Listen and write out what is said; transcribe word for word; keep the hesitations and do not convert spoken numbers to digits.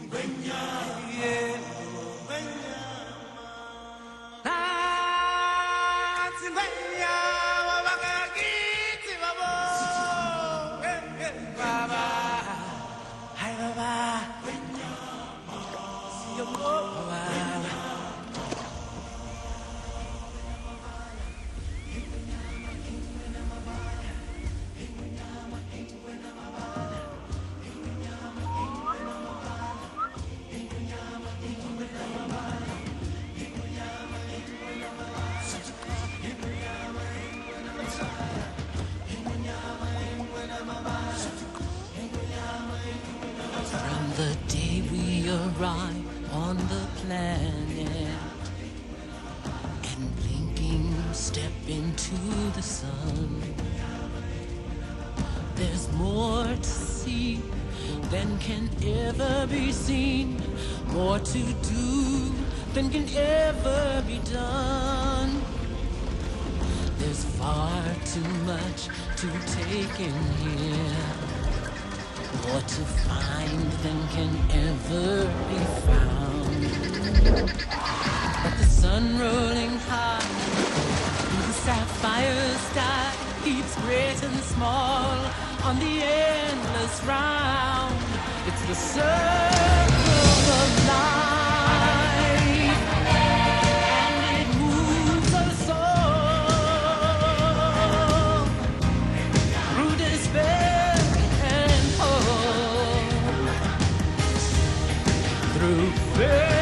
From the day we arrive on the planet and blinking step into the sun, there's more to see than can ever be seen, more to do than can ever be done. There's far too much to take in here, more to find than can ever be found. But the sun rolling high through the sapphire sky keeps great and small on the endless round. It's the circle of life, and it moves us all through despair and hope, through fear.